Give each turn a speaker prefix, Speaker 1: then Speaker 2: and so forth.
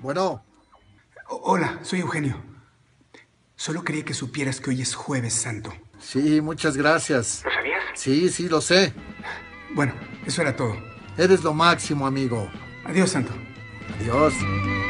Speaker 1: Bueno,
Speaker 2: Hola, soy Eugenio. Solo quería que supieras que hoy es Jueves Santo.
Speaker 1: sí, muchas gracias.
Speaker 2: ¿Lo sabías?
Speaker 1: Sí, sí, lo sé.
Speaker 2: Bueno, eso era todo.
Speaker 1: Eres lo máximo, amigo.
Speaker 2: Adiós, Santo.
Speaker 1: Adiós.